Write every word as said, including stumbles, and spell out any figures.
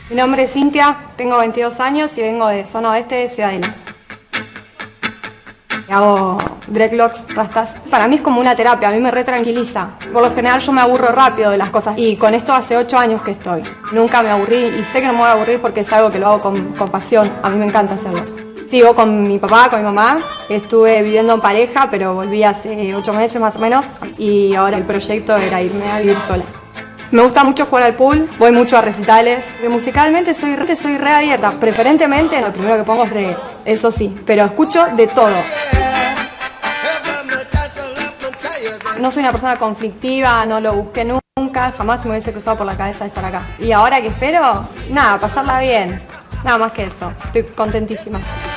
Mi nombre es Cintia, tengo veintidós años y vengo de zona oeste de Ciudadela. Hago dreadlocks, rastas. Para mí es como una terapia, a mí me retranquiliza. Por lo general yo me aburro rápido de las cosas y con esto hace ocho años que estoy. Nunca me aburrí y sé que no me voy a aburrir porque es algo que lo hago con, con pasión, a mí me encanta hacerlo. Sigo con mi papá, con mi mamá, estuve viviendo en pareja pero volví hace ocho meses más o menos y ahora el proyecto era irme a vivir sola. Me gusta mucho jugar al pool, voy mucho a recitales. Musicalmente soy re, soy re abierta, preferentemente lo primero que pongo es reggae, eso sí, pero escucho de todo. No soy una persona conflictiva, no lo busqué nunca, jamás me hubiese cruzado por la cabeza de estar acá. Y ahora que espero, nada, pasarla bien, nada más que eso, estoy contentísima.